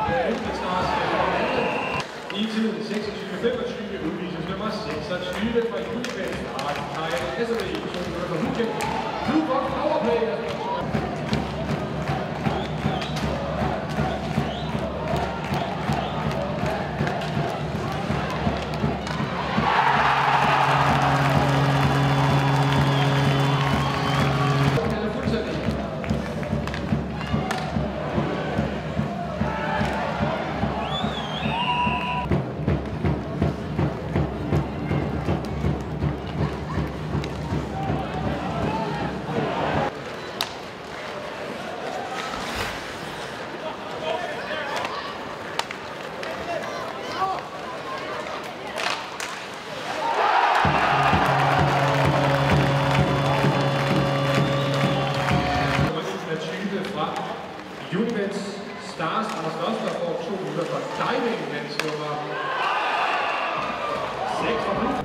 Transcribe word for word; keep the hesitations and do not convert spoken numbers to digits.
Stars i tiden seksogtyve femogtyve udvises nummer seksogtyve fra Unibet Stars, Kyle Esserby, to minutter for Hugen. Blue Box Powerplay. Unibet Stars, Anders Rosler får to minutter for diving, mens nummer seks fra